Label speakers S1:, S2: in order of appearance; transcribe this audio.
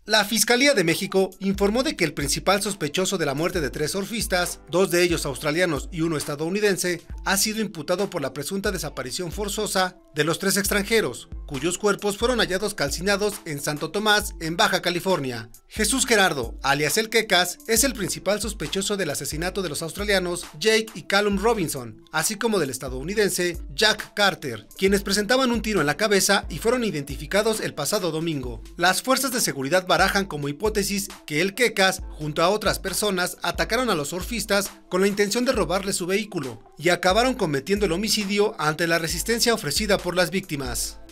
S1: La Fiscalía de México informó de que el principal sospechoso de la muerte de 3 surfistas, 2 de ellos australianos y 1 estadounidense, ha sido imputado por la presunta desaparición forzosa de los 3 extranjeros, cuyos cuerpos fueron hallados calcinados en Santo Tomás, en Baja California. Jesús Gerardo, alias El Quecas, es el principal sospechoso del asesinato de los australianos Jake y Callum Robinson, así como del estadounidense Jack Carter, quienes presentaban un tiro en la cabeza y fueron identificados el pasado domingo. Las fuerzas de seguridad barajan como hipótesis que El Quecas, junto a otras personas, atacaron a los surfistas con la intención de robarles su vehículo y acabaron cometiendo el homicidio ante la resistencia ofrecida por las víctimas.